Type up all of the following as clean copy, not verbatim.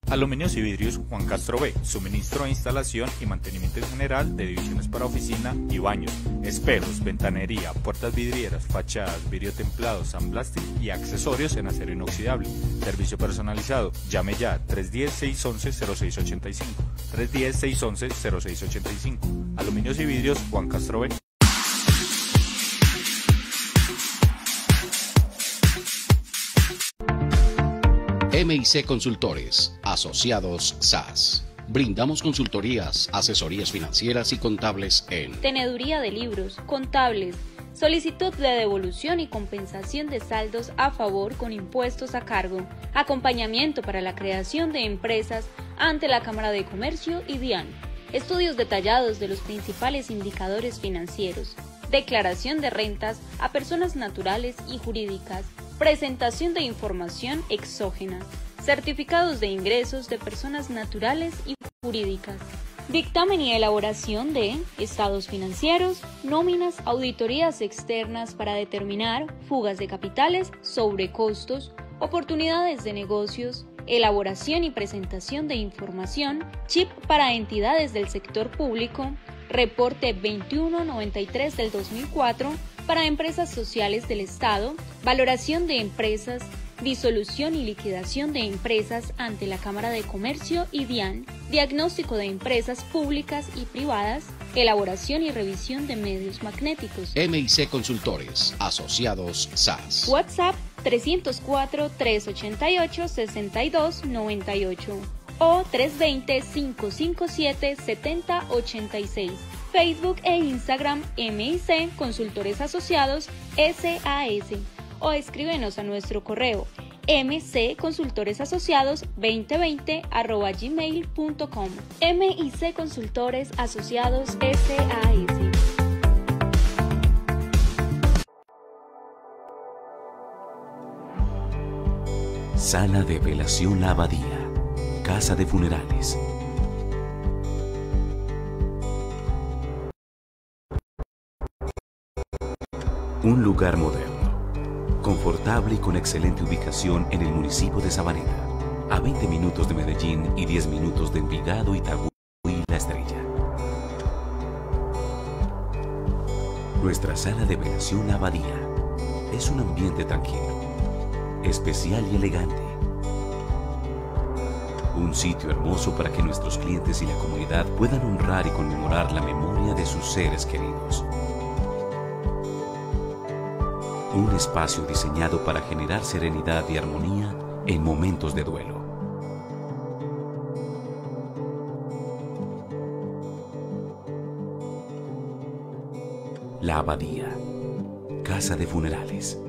Aluminios y vidrios Juan Castro B, suministro e instalación y mantenimiento en general de divisiones para oficina y baños, espejos, ventanería, puertas vidrieras, fachadas, vidrio templado, sandblasting y accesorios en acero inoxidable. Servicio personalizado. Llame ya 310-611-0685. 310-611-0685. Aluminios y vidrios Juan Castro B. MIC Consultores, asociados SAS. Brindamos consultorías, asesorías financieras y contables en teneduría de libros, contables, solicitud de devolución y compensación de saldos a favor con impuestos a cargo, acompañamiento para la creación de empresas ante la Cámara de Comercio y DIAN, estudios detallados de los principales indicadores financieros, declaración de rentas a personas naturales y jurídicas, presentación de información exógena, certificados de ingresos de personas naturales y jurídicas, dictamen y elaboración de estados financieros, nóminas, auditorías externas para determinar fugas de capitales, sobrecostos, oportunidades de negocios, elaboración y presentación de información, chip para entidades del sector público, reporte 2193 del 2004, para empresas sociales del Estado, valoración de empresas, disolución y liquidación de empresas ante la Cámara de Comercio y DIAN, diagnóstico de empresas públicas y privadas, elaboración y revisión de medios magnéticos. MIC Consultores, asociados SAS. WhatsApp 304-388-6298 o 320-557-7086. Facebook e Instagram MIC Consultores Asociados SAS o escríbenos a nuestro correo mcconsultoresasociados2020@gmail.com. MIC Consultores Asociados SAS. Sala de Velación La Abadía, Casa de Funerales. Un lugar moderno, confortable y con excelente ubicación en el municipio de Sabaneta, a 20 minutos de Medellín y 10 minutos de Envigado, Itagüí y La Estrella. Nuestra sala de velación La Abadía es un ambiente tranquilo, especial y elegante. Un sitio hermoso para que nuestros clientes y la comunidad puedan honrar y conmemorar la memoria de sus seres queridos. Un espacio diseñado para generar serenidad y armonía en momentos de duelo. La Abadía, Casa de Funerales.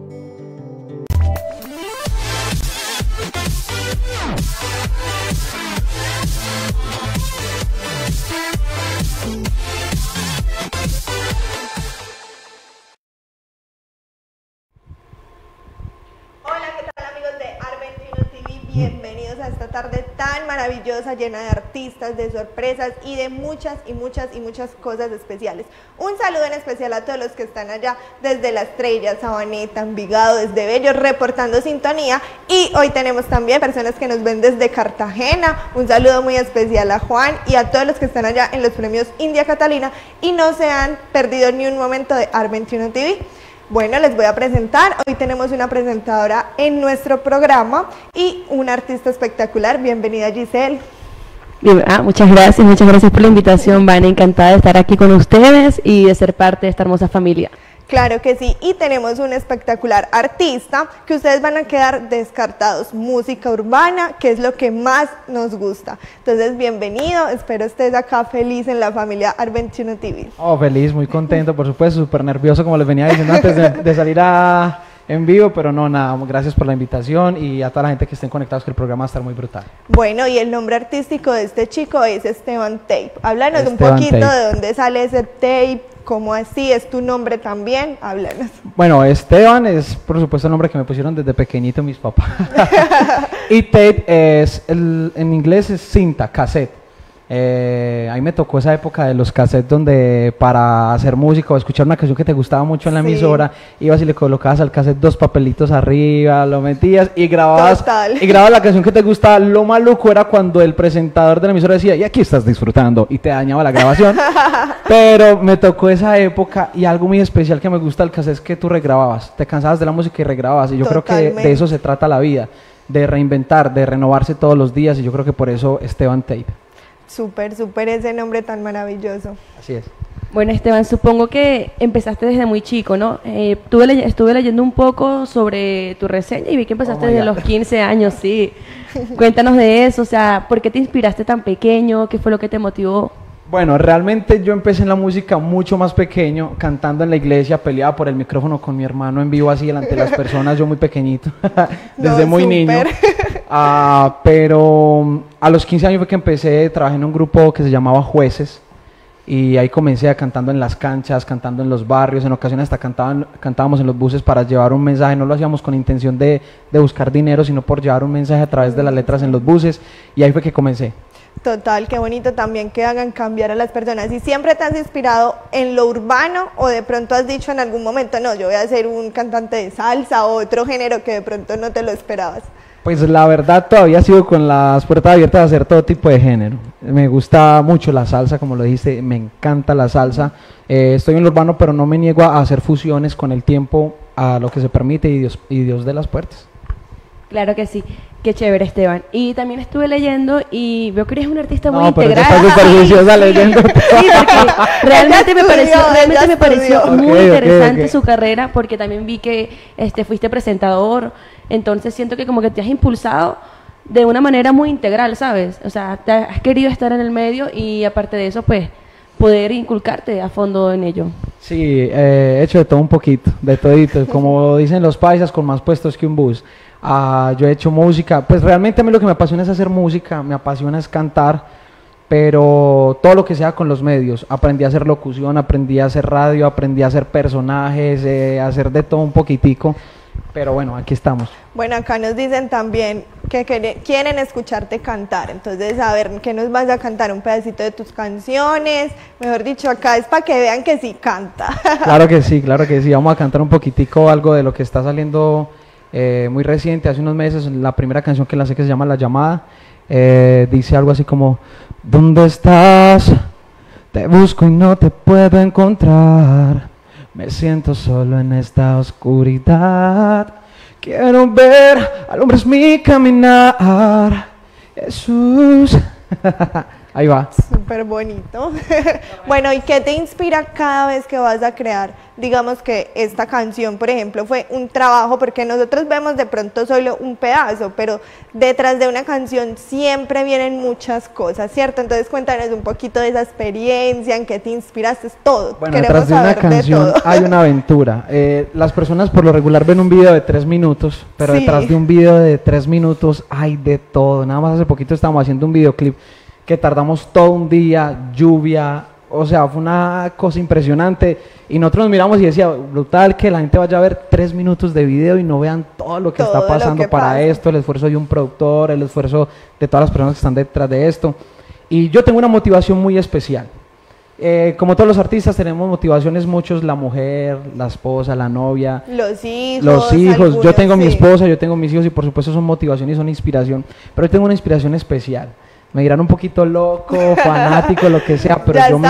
Bienvenidos a esta tarde tan maravillosa, llena de artistas, de sorpresas y de muchas cosas especiales. Un saludo en especial a todos los que están allá desde La Estrella, Sabaneta, Envigado, desde Bello, reportando sintonía. Y hoy tenemos también personas que nos ven desde Cartagena. Un saludo muy especial a Juan y a todos los que están allá en los premios India Catalina y no se han perdido ni un momento de AR21 TV. Bueno, les voy a presentar, hoy tenemos una presentadora en nuestro programa y una artista espectacular. Bienvenida, Giselle. Muchas gracias por la invitación, Vane, encantada de estar aquí con ustedes y de ser parte de esta hermosa familia. Claro que sí, y tenemos un espectacular artista que ustedes van a quedar descartados, música urbana, que es lo que más nos gusta. Entonces, bienvenido, espero estés acá feliz en la familia AR21 TV. Feliz, muy contento, por supuesto, súper nervioso, como les venía diciendo antes de salir en vivo, pero no, nada, gracias por la invitación y a toda la gente que estén conectados, que el programa va a estar muy brutal. Bueno, y el nombre artístico de este chico es Esteban Tape. Háblanos un Esteban poquito Tape. de dónde sale ese Tape. ¿Cómo así? ¿Es tu nombre también? Háblanos. Bueno, Esteban es por supuesto el nombre que me pusieron desde pequeñito mis papás. Y tape es, en inglés es cinta, cassette. A mí me tocó esa época de los cassettes donde para hacer música o escuchar una canción que te gustaba mucho en la emisora, ibas y le colocabas al cassette 2 papelitos arriba, lo metías y grababas la canción que te gustaba. Lo maluco era cuando el presentador de la emisora decía, y aquí estás disfrutando, y te dañaba la grabación. Pero me tocó esa época, y algo muy especial que me gusta del cassette es que tú regrababas, te cansabas de la música y regrababas, y yo creo que de eso se trata la vida, de reinventar, de renovarse todos los días, y yo creo que por eso Esteban Tape. Súper, súper ese nombre tan maravilloso. Así es. Bueno, Esteban, supongo que empezaste desde muy chico, ¿no? Estuve leyendo un poco sobre tu reseña y vi que empezaste desde los 15 años, sí. Cuéntanos de eso, o sea, ¿por qué te inspiraste tan pequeño? ¿Qué fue lo que te motivó? Bueno, realmente yo empecé en la música mucho más pequeño, cantando en la iglesia, peleaba por el micrófono con mi hermano en vivo así delante de las personas, yo muy pequeñito, desde muy niño. Pero a los 15 años fue que empecé, trabajé en un grupo que se llamaba Jueces, y ahí comencé cantando en las canchas, cantando en los barrios, en ocasiones hasta cantábamos en los buses para llevar un mensaje, no lo hacíamos con intención de buscar dinero, sino por llevar un mensaje a través de las letras en los buses, y ahí fue que comencé. Total, qué bonito también que hagan cambiar a las personas. ¿Y siempre te has inspirado en lo urbano o de pronto has dicho en algún momento, no, yo voy a ser un cantante de salsa o otro género que de pronto no te lo esperabas? Pues la verdad todavía sigo con las puertas abiertas a hacer todo tipo de género. Me gusta mucho la salsa, como lo dijiste, me encanta la salsa. Estoy en lo urbano, pero no me niego a hacer fusiones con el tiempo, a lo que se permite y Dios de las puertas. Claro que sí, qué chévere, Esteban. Y también estuve leyendo y veo que eres un artista muy pero integral. No, pero superficiosa leyendo. Sí, porque realmente me pareció muy interesante su carrera, porque también vi que fuiste presentador, entonces siento que como que te has impulsado de una manera muy integral, ¿sabes? O sea, te has querido estar en el medio y aparte de eso, pues, poder inculcarte a fondo en ello. Sí, he hecho de todo un poquito, de todito, como dicen los paisas, con más puestos que un bus. Yo he hecho música, pues realmente a mí lo que me apasiona es hacer música, me apasiona es cantar, pero todo lo que sea con los medios. Aprendí a hacer locución, aprendí a hacer radio, aprendí a hacer personajes, a hacer de todo un poquitico, pero bueno, aquí estamos. Bueno, acá nos dicen también que quieren escucharte cantar, entonces a ver, ¿qué nos vas a cantar? Un pedacito de tus canciones, mejor dicho, acá es para que vean que sí canta. Claro que sí, vamos a cantar un poquitico algo de lo que está saliendo muy reciente, hace unos meses, la primera canción que lancé que se llama La Llamada, dice algo así como: ¿dónde estás? Te busco y no te puedo encontrar, me siento solo en esta oscuridad, quiero ver, alumbres mi caminar, Jesús. Ahí va. Súper bonito. Bueno, ¿y qué te inspira cada vez que vas a crear? Digamos que esta canción, por ejemplo, fue un trabajo, porque nosotros vemos de pronto solo un pedazo, pero detrás de una canción siempre vienen muchas cosas, ¿cierto? Entonces cuéntanos un poquito de esa experiencia, en qué te inspiraste, todo. Bueno, detrás de una canción hay una aventura. Las personas por lo regular ven un video de 3 minutos, pero sí, detrás de un video de 3 minutos hay de todo. Nada más hace poquito estábamos haciendo un videoclip que tardamos todo un día, lluvia, o sea, fue una cosa impresionante, y nosotros nos miramos y decía, brutal que la gente vaya a ver 3 minutos de video y no vean todo lo que está pasando para esto, el esfuerzo de un productor, el esfuerzo de todas las personas que están detrás de esto, y yo tengo una motivación muy especial. Como todos los artistas tenemos motivaciones muchos, la mujer, la esposa, la novia, los hijos, yo tengo mi esposa, yo tengo mis hijos, y por supuesto son motivación y son inspiración, pero yo tengo una inspiración especial. Me dirán un poquito loco, fanático, lo que sea, pero yo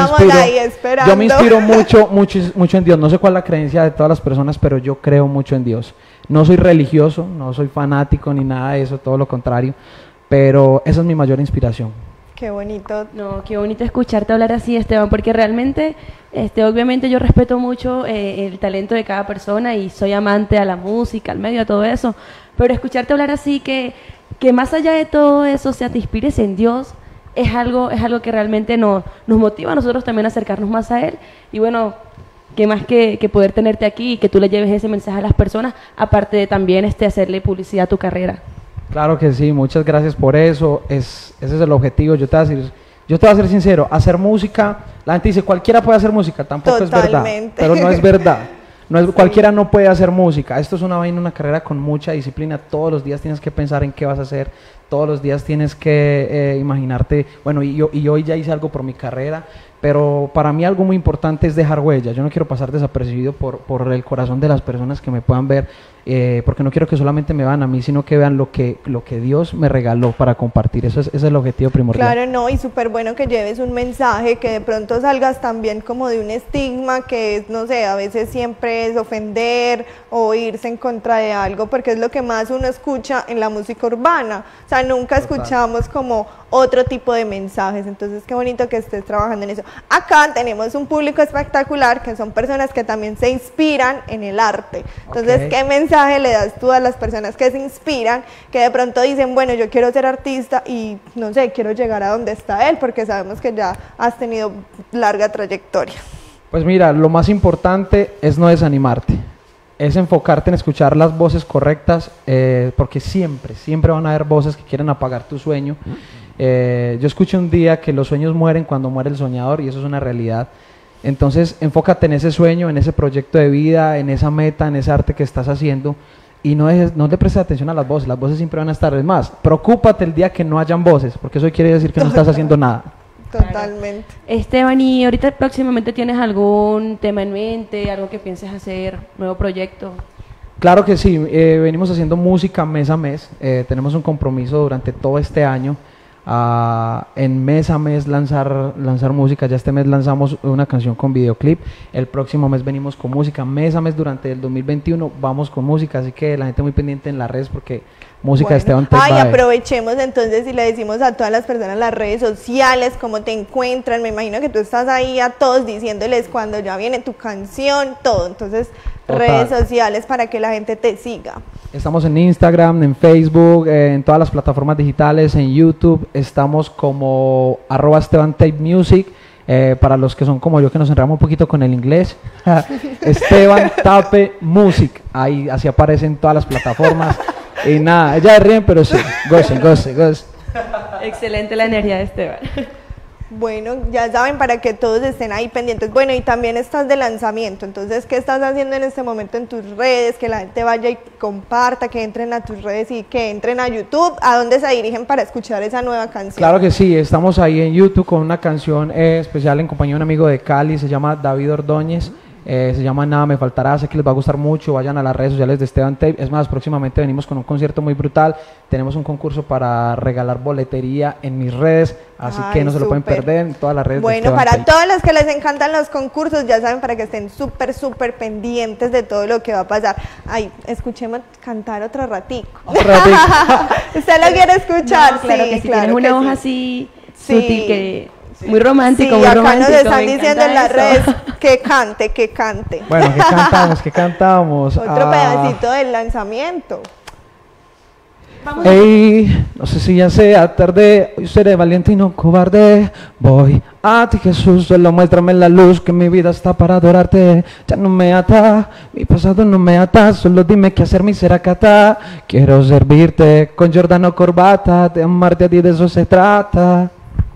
me inspiro mucho en Dios. No sé cuál es la creencia de todas las personas, pero yo creo mucho en Dios. No soy religioso, no soy fanático ni nada de eso, todo lo contrario, pero esa es mi mayor inspiración. Qué bonito. No, qué bonito escucharte hablar así, Esteban, porque realmente, obviamente yo respeto mucho el talento de cada persona y soy amante a la música, al medio, a todo eso, pero escucharte hablar así que más allá de todo eso, o sea, te inspires en Dios, es algo que realmente nos motiva a nosotros también a acercarnos más a Él. Y bueno, qué más que poder tenerte aquí y que tú le lleves ese mensaje a las personas, aparte de también hacerle publicidad a tu carrera. Claro que sí, muchas gracias por eso, ese es el objetivo. Yo te voy a ser sincero, hacer música, la gente dice cualquiera puede hacer música, tampoco es verdad, pero no es verdad. Cualquiera no puede hacer música, esto es una vaina, una carrera con mucha disciplina, todos los días tienes que pensar en qué vas a hacer, todos los días tienes que imaginarte, bueno, y hoy ya hice algo por mi carrera, pero para mí algo muy importante es dejar huella. Yo no quiero pasar desapercibido por el corazón de las personas que me puedan ver, porque no quiero que solamente me vean a mí, sino que vean lo que Dios me regaló para compartir. Ese es el objetivo primordial. Claro, no, y súper bueno que lleves un mensaje, que de pronto salgas también como de un estigma que es, no sé, a veces siempre es ofender o irse en contra de algo, porque es lo que más uno escucha en la música urbana. O sea, nunca escuchamos como otro tipo de mensajes, entonces qué bonito que estés trabajando en eso. Acá tenemos un público espectacular, que son personas que también se inspiran en el arte. Entonces, ¿qué mensaje le das tú a las personas que se inspiran, que de pronto dicen, bueno, yo quiero ser artista y, no sé, quiero llegar a donde está él, porque sabemos que ya has tenido larga trayectoria? Pues mira, lo más importante es no desanimarte, es enfocarte en escuchar las voces correctas, porque siempre van a haber voces que quieren apagar tu sueño. Yo escuché un día que los sueños mueren cuando muere el soñador, y eso es una realidad. Entonces enfócate en ese sueño, en ese proyecto de vida, en esa meta, en ese arte que estás haciendo, y no le prestes atención a las voces siempre van a estar. Es más, preocúpate el día que no hayan voces, porque eso quiere decir que no estás haciendo nada. Totalmente. Esteban, ¿y ahorita próximamente tienes algún tema en mente, algo que pienses hacer, nuevo proyecto? Claro que sí, venimos haciendo música mes a mes, tenemos un compromiso durante todo este año, en mes a mes lanzar música. Ya este mes lanzamos una canción con videoclip, el próximo mes venimos con música, mes a mes durante el 2021 vamos con música, así que la gente muy pendiente en las redes, porque música de Esteban Tape. Aprovechemos entonces y le decimos a todas las personas en las redes sociales cómo te encuentran. Me imagino que tú estás ahí a todos diciéndoles cuando ya viene tu canción, todo. Entonces, redes sociales para que la gente te siga. Estamos en Instagram, en Facebook, en todas las plataformas digitales, en YouTube. Estamos como @EstebanTapeMusic. Para los que son como yo, que nos enredamos un poquito con el inglés, Esteban Tape Music. Ahí así aparece en todas las plataformas. Y nada, ella ríen, pero sí, goce. Excelente la energía de Esteban. Bueno, ya saben, para que todos estén ahí pendientes. Bueno, y también estás de lanzamiento, entonces, ¿qué estás haciendo en este momento en tus redes? Que la gente vaya y comparta, que entren a tus redes y que entren a YouTube. ¿A dónde se dirigen para escuchar esa nueva canción? Claro que sí, estamos ahí en YouTube con una canción especial en compañía de un amigo de Cali, se llama David Ordóñez. Se llama Nada Me Faltará, sé que les va a gustar mucho, vayan a las redes sociales de Esteban Tape. Es más, próximamente venimos con un concierto muy brutal, tenemos un concurso para regalar boletería en mis redes, así que no se lo pueden perder en todas las redes. Bueno, para todos los que les encantan los concursos, ya saben, para que estén súper pendientes de todo lo que va a pasar. Ay, escuchemos cantar otro ratico. ¿Usted lo quiere escuchar? No, claro, sí, que sí, claro, tienes una voz así sutil, que... Muy romántico, sí, muy acá romántico. Nos están diciendo en las redes que cante. Bueno, ¿qué cantamos? Otro pedacito del lanzamiento. Hey, no sé si ya sea tarde, hoy seré valiente y no cobarde. Voy a ti, Jesús, solo muéstrame la luz, que mi vida está para adorarte. Ya no me ata, mi pasado no me ata, solo dime qué hacer, mi seracata. Quiero servirte con Jordano corbata, de amarte a ti, de eso se trata.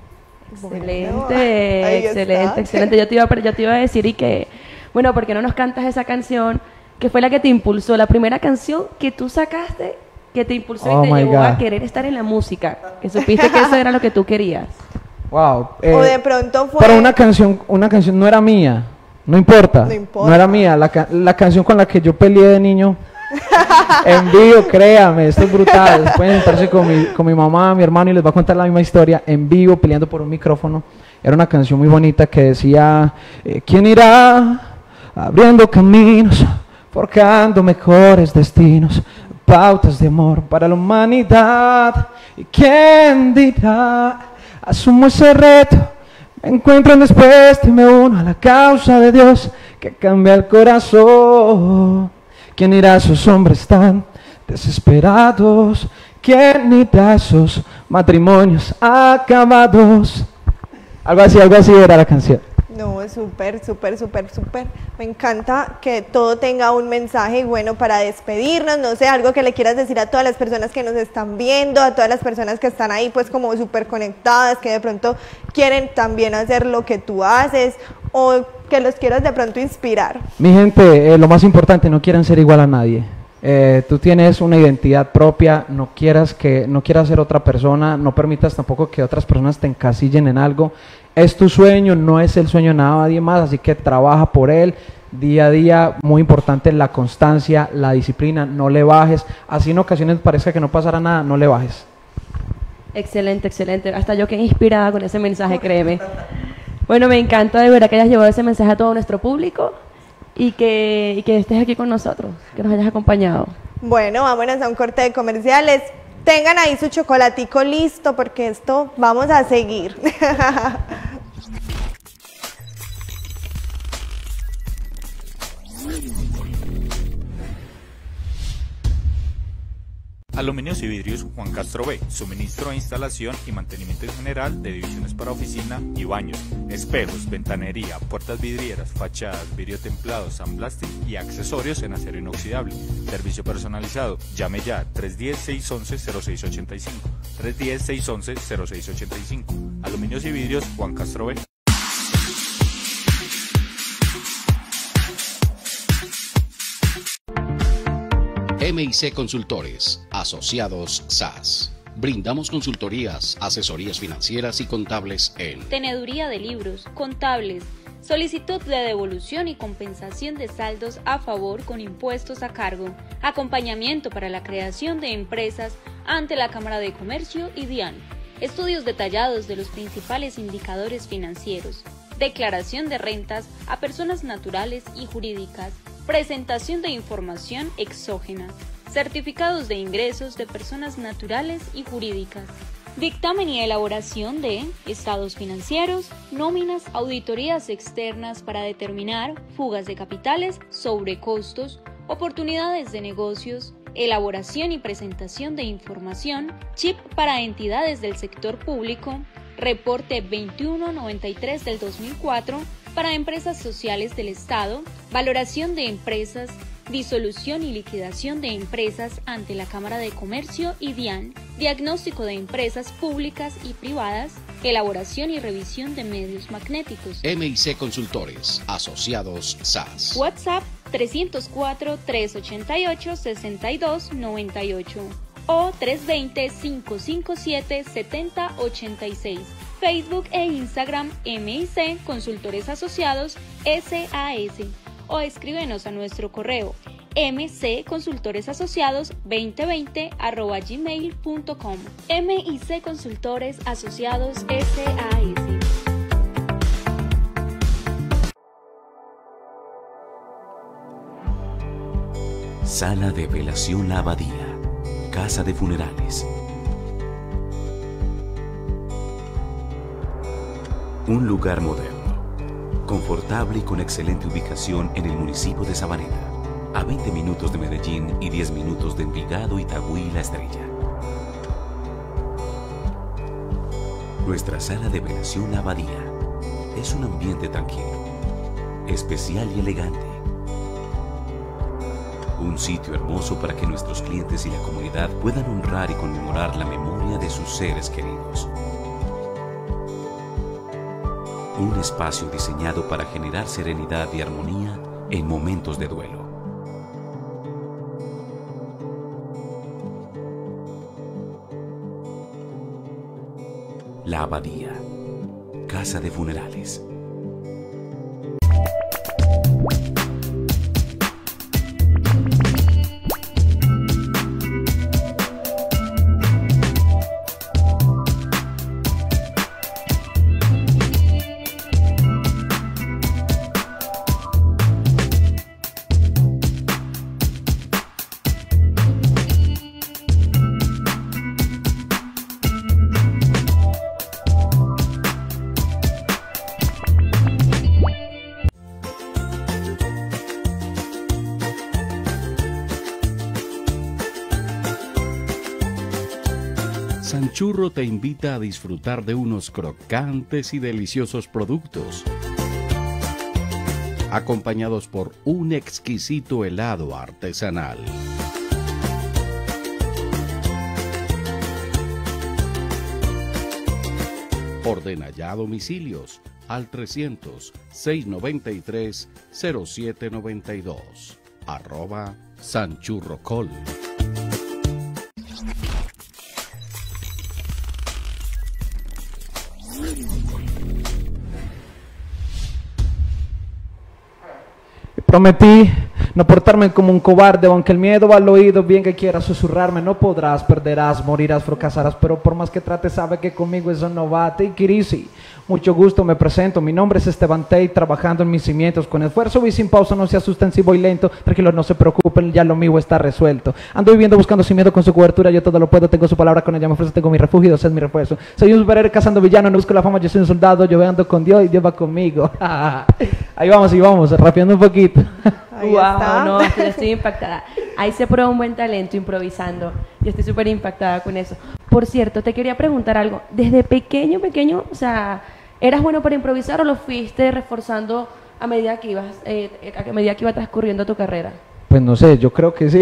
Excelente. Yo te iba a decir, y que, bueno, ¿por qué no nos cantas esa canción que fue la que te impulsó, la primera canción que tú sacaste, que te impulsó y te llevó a querer estar en la música, que supiste que eso era lo que tú querías? Wow. O de pronto fue... Pero una canción no era mía, no importa, no era mía, la canción con la que yo peleé de niño. En vivo, créame, esto es brutal. Pueden sentarse con mi mamá, mi hermano, y les va a contar la misma historia en vivo, peleando por un micrófono. Era una canción muy bonita que decía: ¿quién irá abriendo caminos, forjando mejores destinos, pautas de amor para la humanidad? ¿Y quién dirá, asumo ese reto, me encuentro después y me uno a la causa de Dios que cambia el corazón? ¿Quién irá a esos hombres tan desesperados? ¿Quién irá a esos matrimonios acabados? Algo así era la canción. No, súper. Me encanta que todo tenga un mensaje. Y bueno, para despedirnos, no sé, algo que le quieras decir a todas las personas que nos están viendo, a todas las personas que están ahí pues como súper conectadas, que de pronto quieren también hacer lo que tú haces, o que los quieras de pronto inspirar. Mi gente, lo más importante, no quieran ser igual a nadie. Tú tienes una identidad propia, no quieras ser otra persona, no permitas tampoco que otras personas te encasillen en algo. Es tu sueño, no es el sueño de nadie más, así que trabaja por él día a día. Muy importante la constancia, la disciplina, no le bajes. Así en ocasiones parezca que no pasará nada, no le bajes. Excelente, excelente. Hasta yo quedé inspirada con ese mensaje, créeme. Bueno, me encanta de verdad que hayas llevado ese mensaje a todo nuestro público y que estés aquí con nosotros, que nos hayas acompañado. Bueno, vámonos a un corte de comerciales. Tengan ahí su chocolatico listo porque esto vamos a seguir. Aluminios y Vidrios Juan Castro B, suministro e instalación y mantenimiento en general de divisiones para oficina y baños, espejos, ventanería, puertas vidrieras, fachadas, vidrio templado, sandblasting y accesorios en acero inoxidable. Servicio personalizado. Llame ya 310-611-0685. 310-611-0685. Aluminios y Vidrios Juan Castro B. MIC Consultores, asociados SAS. Brindamos consultorías, asesorías financieras y contables en teneduría de libros, contables, solicitud de devolución y compensación de saldos a favor con impuestos a cargo, acompañamiento para la creación de empresas ante la Cámara de Comercio y DIAN, estudios detallados de los principales indicadores financieros, declaración de rentas a personas naturales y jurídicas, presentación de información exógena, certificados de ingresos de personas naturales y jurídicas, dictamen y elaboración de estados financieros, nóminas, auditorías externas para determinar fugas de capitales, sobrecostos, oportunidades de negocios, elaboración y presentación de información, chip para entidades del sector público, reporte 2193 del 2004, para empresas sociales del Estado, valoración de empresas, disolución y liquidación de empresas ante la Cámara de Comercio y DIAN, diagnóstico de empresas públicas y privadas, elaboración y revisión de medios magnéticos. MIC Consultores, asociados SAS. WhatsApp 304-388-6298 o 320-557-7086. Facebook e Instagram MIC Consultores Asociados SAS o escríbenos a nuestro correo mcconsultoresasociados2020@gmail.com. MIC Consultores Asociados SAS. Sala de Velación La Abadía, Casa de Funerales. Un lugar moderno, confortable y con excelente ubicación en el municipio de Sabaneta, a 20 minutos de Medellín y 10 minutos de Envigado, Itagüí y La Estrella. Nuestra sala de velación La Abadía es un ambiente tranquilo, especial y elegante. Un sitio hermoso para que nuestros clientes y la comunidad puedan honrar y conmemorar la memoria de sus seres queridos. Un espacio diseñado para generar serenidad y armonía en momentos de duelo. La Abadía, Casa de Funerales. Sanchurro te invita a disfrutar de unos crocantes y deliciosos productos, acompañados por un exquisito helado artesanal. Ordena ya domicilios al 300-693-0792. @sanchurrocol. Prometí no portarme como un cobarde, aunque el miedo va al oído, bien que quieras susurrarme, no podrás, perderás, morirás, fracasarás, pero por más que trates, sabe que conmigo eso no va. Take it easy. Mucho gusto, me presento, mi nombre es Esteban Tate, trabajando en mis cimientos, con esfuerzo y sin pausa, no se asusten si voy lento, tranquilos, no se preocupen, ya lo mío está resuelto. Ando viviendo buscando sin miedo con su cobertura, yo todo lo puedo, tengo su palabra, con ella me ofrece, tengo mi refugio, Dios es mi refuerzo. Soy un superhéroe cazando villano, no busco la fama, yo soy un soldado, yo ando con Dios y Dios va conmigo. Ahí vamos, rapeando un poquito. Wow, está. No, estoy impactada. Ahí se prueba un buen talento improvisando. Yo estoy súper impactada con eso. Por cierto, te quería preguntar algo. Desde pequeño, o sea, ¿eras bueno para improvisar o lo fuiste reforzando a medida que iba transcurriendo tu carrera? Pues no sé, yo creo que sí.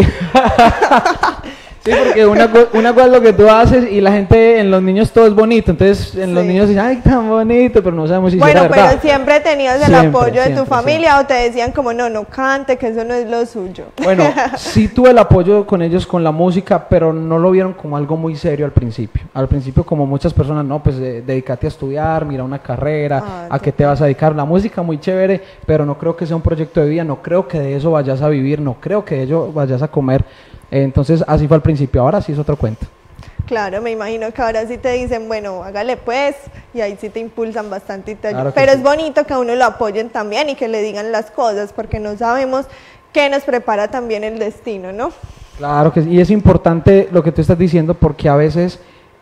Sí, porque una cosa es lo que tú haces y la gente, en los niños todo es bonito, entonces en los niños dicen, ay, tan bonito, pero no sabemos si es verdad. Bueno, pero siempre tenías el apoyo de tu familia o te decían como, no cante, que eso no es lo suyo. Bueno, sí tuve el apoyo con ellos con la música, pero no lo vieron como algo muy serio al principio. Al principio, como muchas personas, no, pues dedícate a estudiar, mira una carrera, a qué te vas a dedicar. La música muy chévere, pero no creo que sea un proyecto de vida, no creo que de eso vayas a vivir, no creo que de ello vayas a comer. Entonces así fue al principio, ahora sí es otro cuento. Claro, me imagino que ahora sí te dicen, bueno, hágale pues, y ahí sí te impulsan bastante y te ayudan. Pero sí, es bonito que a uno lo apoyen también y que le digan las cosas, porque no sabemos qué nos prepara también el destino, ¿no? Claro que sí, y es importante lo que tú estás diciendo, porque a veces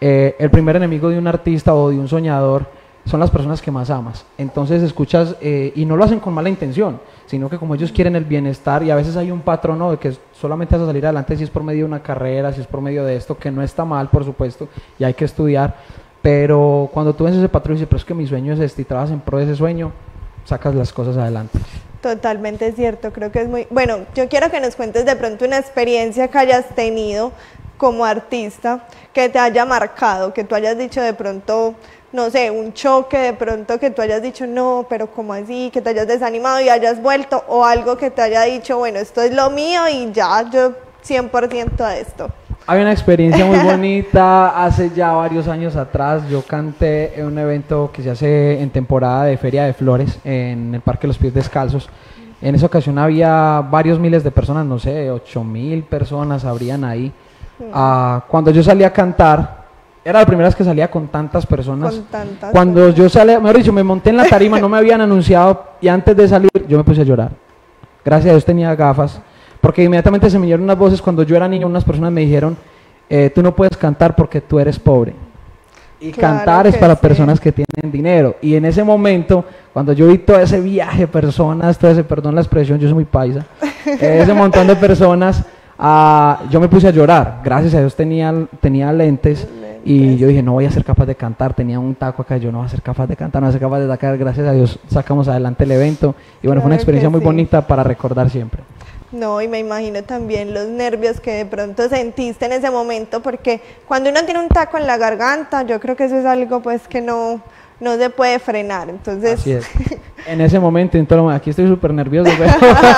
el primer enemigo de un artista o de un soñador son las personas que más amas. Entonces escuchas, y no lo hacen con mala intención, sino que como ellos quieren el bienestar, y a veces hay un patrón, ¿no?, de que solamente vas a salir adelante si es por medio de una carrera, si es por medio de esto, que no está mal, por supuesto, y hay que estudiar, pero cuando tú ves ese patrón y dices, pero es que mi sueño es este, y trabajas en pro de ese sueño, sacas las cosas adelante. Totalmente cierto, creo que es muy... Bueno, yo quiero que nos cuentes de pronto una experiencia que hayas tenido como artista, que te haya marcado, que tú hayas dicho de pronto... no sé, un choque de pronto que tú hayas dicho, no, pero ¿cómo así? Que te hayas desanimado y hayas vuelto, o algo que te haya dicho, bueno, esto es lo mío y ya, yo 100% a esto. Hay una experiencia muy bonita, hace ya varios años atrás, yo canté en un evento que se hace en temporada de Feria de Flores, en el Parque Los Pies Descalzos. En esa ocasión había varios miles de personas, no sé, 8.000 personas habrían ahí. Cuando yo salí a cantar, era la primera vez que salía con tantas personas. Cuando yo salí, mejor dicho, me monté en la tarima, no me habían anunciado, y antes de salir yo me puse a llorar. Gracias a Dios tenía gafas, porque inmediatamente se me oyeron unas voces. Cuando yo era niño, unas personas me dijeron, tú no puedes cantar porque tú eres pobre. Y claro, cantar es para personas que tienen dinero. Y en ese momento, cuando yo vi todo ese viaje de personas, todo ese, perdón la expresión, yo soy muy paisa, ese montón de personas, yo me puse a llorar. Gracias a Dios tenía lentes. Y yo dije, no voy a ser capaz de cantar, tenía un taco acá, yo no voy a ser capaz de cantar, no voy a ser capaz de sacar, gracias a Dios sacamos adelante el evento, y bueno, fue una experiencia muy bonita para recordar siempre. No, y me imagino también los nervios que de pronto sentiste en ese momento, porque cuando uno tiene un taco en la garganta, yo creo que eso es algo pues que no se puede frenar, entonces... Así es, en ese momento, aquí estoy súper nervioso, pero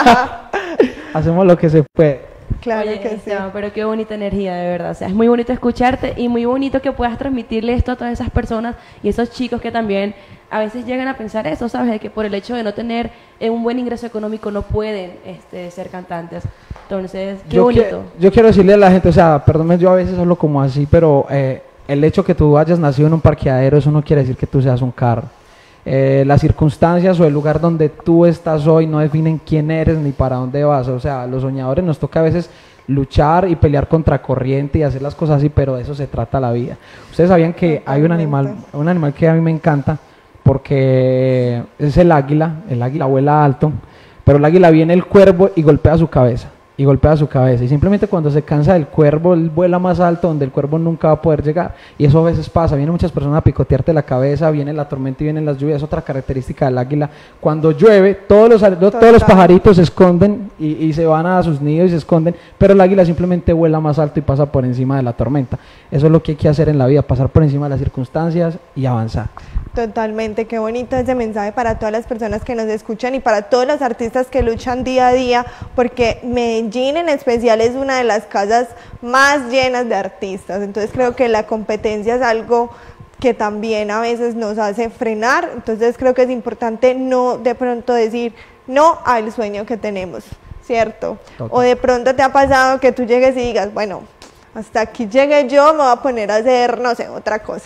hacemos lo que se puede. Claro. Oye, que sí. Pero qué bonita energía, de verdad. O sea, es muy bonito escucharte y muy bonito que puedas transmitirle esto a todas esas personas y esos chicos que también a veces llegan a pensar eso, ¿sabes? De que por el hecho de no tener un buen ingreso económico no pueden ser cantantes. Entonces, qué bonito. Yo quiero decirle a la gente, o sea, perdónme, yo a veces hablo como así, pero el hecho que tú hayas nacido en un parqueadero, eso no quiere decir que tú seas un carro. Las circunstancias o el lugar donde tú estás hoy no definen quién eres ni para dónde vas. O sea, los soñadores nos toca a veces luchar y pelear contra corriente y hacer las cosas así, pero de eso se trata la vida. Ustedes sabían que hay un animal que a mí me encanta, porque es el águila vuela alto, pero el águila viene el cuervo y golpea su cabeza. y golpea su cabeza, y simplemente cuando se cansa del cuervo, él vuela más alto donde el cuervo nunca va a poder llegar, y eso a veces pasa, vienen muchas personas a picotearte la cabeza, viene la tormenta y vienen las lluvias. Es otra característica del águila: cuando llueve, todos los pajaritos se esconden y se van a sus nidos y se esconden, pero el águila simplemente vuela más alto y pasa por encima de la tormenta. Eso es lo que hay que hacer en la vida, pasar por encima de las circunstancias y avanzar. Totalmente, qué bonito ese mensaje para todas las personas que nos escuchan y para todos los artistas que luchan día a día, porque Medellín en especial es una de las casas más llenas de artistas, entonces creo que la competencia es algo que también a veces nos hace frenar, entonces creo que es importante no de pronto decir no al sueño que tenemos, ¿cierto? Total. O de pronto te ha pasado que tú llegues y digas, bueno, hasta aquí llegué yo, me voy a poner a hacer, no sé, otra cosa.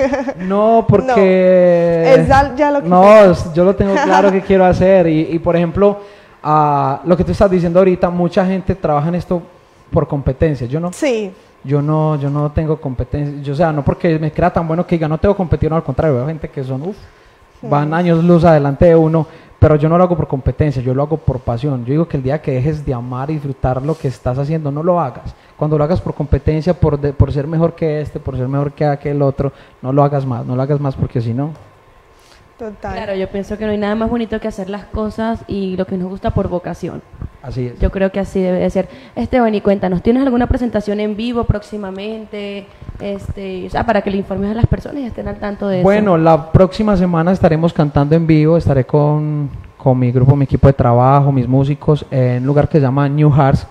No, porque... No, es ya lo que yo lo tengo claro que quiero hacer. Y por ejemplo, lo que tú estás diciendo ahorita, mucha gente trabaja en esto por competencia. Yo no. Sí. Yo no tengo competencia. O sea, no porque me crea tan bueno que diga, no tengo competido, no, al contrario, veo gente que son, van años luz adelante de uno. Pero yo no lo hago por competencia, yo lo hago por pasión. Yo digo que el día que dejes de amar y disfrutar lo que estás haciendo, no lo hagas. Cuando lo hagas por competencia, por ser mejor que por ser mejor que aquel otro, no lo hagas más porque si no... Total. Claro, yo pienso que no hay nada más bonito que hacer las cosas y lo que nos gusta por vocación. Así es. Yo creo que así debe de ser. Esteban, y cuéntanos, ¿tienes alguna presentación en vivo próximamente? O sea, para que le informes a las personas y estén al tanto de eso. Bueno, la próxima semana estaremos cantando en vivo, estaré con mi grupo, mi equipo de trabajo, mis músicos, en un lugar que se llama New Hearts,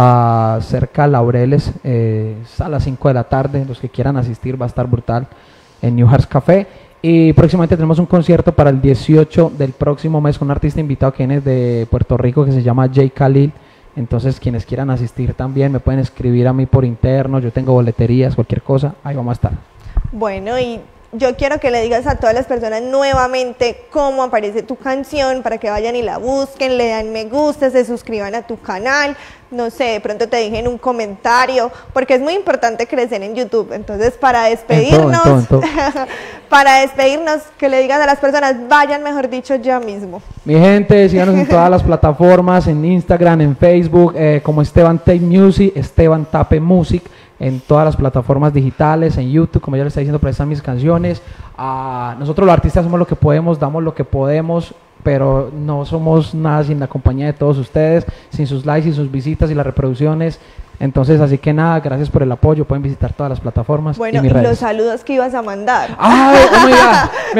cerca de Laureles, a las 5 de la tarde. Los que quieran asistir, va a estar brutal, en New Hearts Café. Y próximamente tenemos un concierto para el 18 del próximo mes con un artista invitado que viene de Puerto Rico que se llama Jay Khalil. Entonces quienes quieran asistir también me pueden escribir a mí por interno, yo tengo boleterías, cualquier cosa, ahí vamos a estar. Bueno, y yo quiero que le digas a todas las personas nuevamente cómo aparece tu canción para que vayan y la busquen, le dan me gusta, se suscriban a tu canal, no sé, de pronto te dejen un comentario, porque es muy importante crecer en YouTube. Entonces, para despedirnos, en todo. para despedirnos, que le digas a las personas, vayan, mejor dicho, ya mismo. Mi gente, síganos en todas las plataformas, en Instagram, en Facebook, como Esteban Tape Music, Esteban Tape Music, en todas las plataformas digitales, en YouTube, como ya les está diciendo, por ahí están mis canciones. Nosotros los artistas somos lo que podemos, damos lo que podemos, pero no somos nada sin la compañía de todos ustedes, sin sus likes y sus visitas y las reproducciones. Entonces, así que nada, gracias por el apoyo, pueden visitar todas las plataformas. Bueno, y mis y redes. los saludos que ibas a mandar. ¡Ay, oh my God!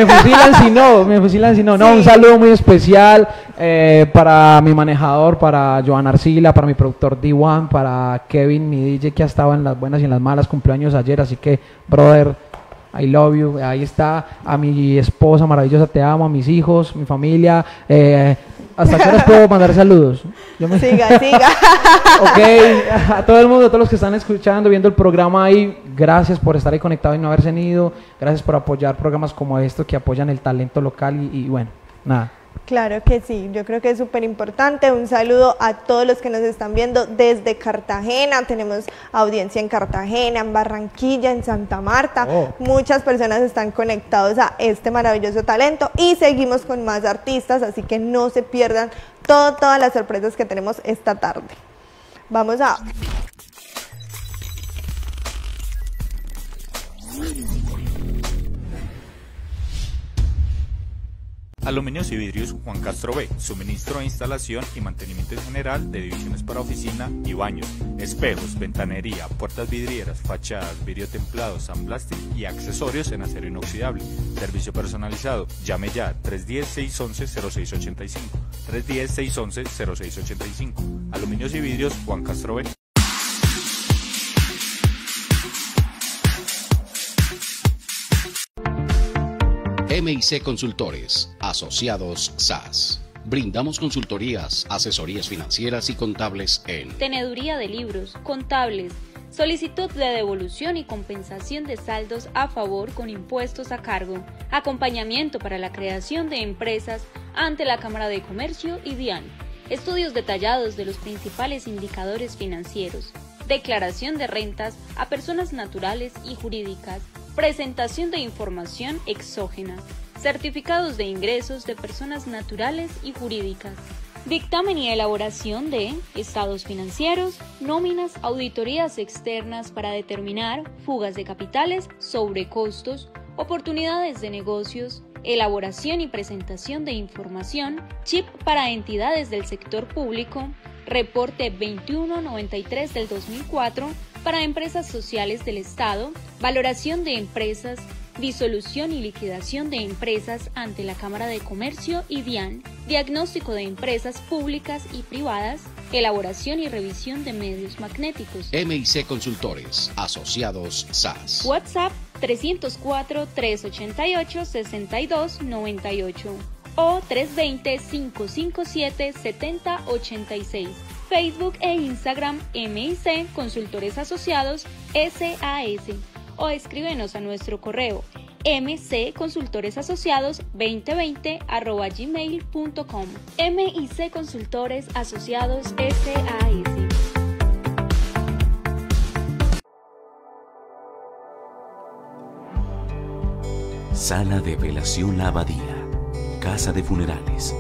Me fusilan si no. No, un saludo muy especial para mi manejador, para Joan Arcila, para mi productor D1, para Kevin, mi DJ, que ha estado en las buenas y en las malas, cumpleaños ayer, así que, brother, I love you. Ahí está, a mi esposa maravillosa, te amo, a mis hijos, mi familia. ¿Hasta qué horas puedo mandar saludos? Siga. Ok, a todo el mundo, a todos los que están escuchando, viendo el programa ahí, gracias por estar ahí conectado y no haberse ido. Gracias por apoyar programas como estos que apoyan el talento local y bueno, nada. Claro que sí, yo creo que es súper importante. Un saludo a todos los que nos están viendo desde Cartagena. Tenemos audiencia en Cartagena, en Barranquilla, en Santa Marta. Muchas personas están conectados a este maravilloso talento y seguimos con más artistas, así que no se pierdan todas las sorpresas que tenemos esta tarde. Vamos a... Aluminios y vidrios Juan Castro B, suministro e instalación y mantenimiento en general de divisiones para oficina y baños, espejos, ventanería, puertas vidrieras, fachadas, vidrio templado, sandblasting y accesorios en acero inoxidable. Servicio personalizado. Llame ya 310-611-0685. 310-611-0685. Aluminios y vidrios Juan Castro B. MIC Consultores, asociados SAS. Brindamos consultorías, asesorías financieras y contables en teneduría de libros, contables, solicitud de devolución y compensación de saldos a favor con impuestos a cargo, acompañamiento para la creación de empresas ante la Cámara de Comercio y DIAN, estudios detallados de los principales indicadores financieros, declaración de rentas a personas naturales y jurídicas, presentación de información exógena, certificados de ingresos de personas naturales y jurídicas, Dictamen y elaboración de estados financieros, nóminas, auditorías externas para determinar fugas de capitales, sobrecostos, oportunidades de negocios, elaboración y presentación de información, chip para entidades del sector público, reporte 2193 del 2004 para empresas sociales del Estado, valoración de empresas, disolución y liquidación de empresas ante la Cámara de Comercio y DIAN, diagnóstico de empresas públicas y privadas, elaboración y revisión de medios magnéticos. MIC Consultores, Asociados SAS. WhatsApp 304-388-6298 o 320-557-7086. Facebook e Instagram MIC Consultores Asociados SAS o escríbenos a nuestro correo mcconsultoresasociados2020@gmail.com. MIC Consultores Asociados SAS. Sala de Velación La Abadía, Casa de Funerales.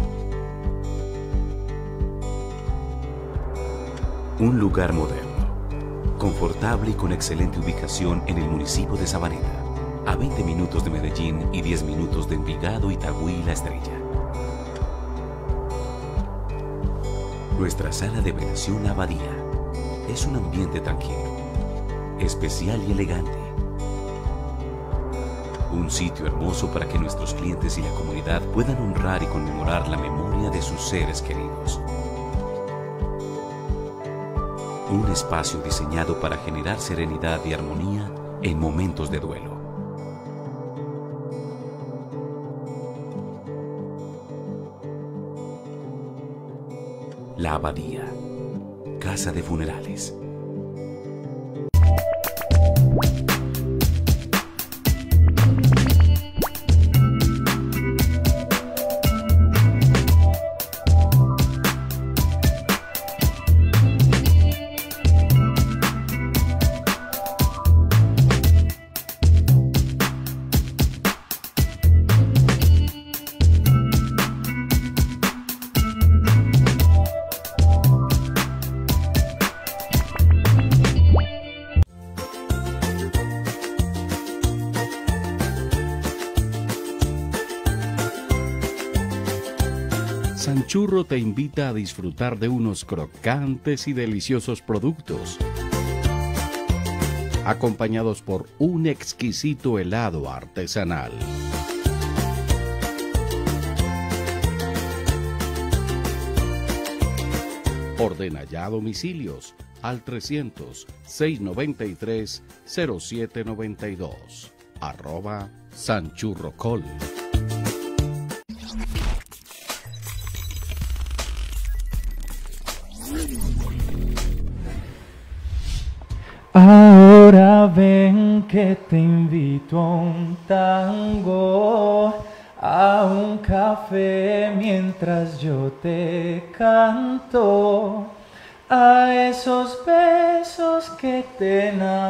Un lugar moderno, confortable y con excelente ubicación en el municipio de Sabaneta, a 20 minutos de Medellín y 10 minutos de Envigado, Itagüí y La Estrella. Nuestra sala de velación La Abadía es un ambiente tranquilo, especial y elegante. Un sitio hermoso para que nuestros clientes y la comunidad puedan honrar y conmemorar la memoria de sus seres queridos. Un espacio diseñado para generar serenidad y armonía en momentos de duelo. La Abadía, Casa de Funerales. Sanchurro te invita a disfrutar de unos crocantes y deliciosos productos, acompañados por un exquisito helado artesanal. Ordena ya domicilios al 300-693-0792. @sanchurrocol. Ahora ven que te invito a un tango, a un café mientras yo te canto, a esos besos que te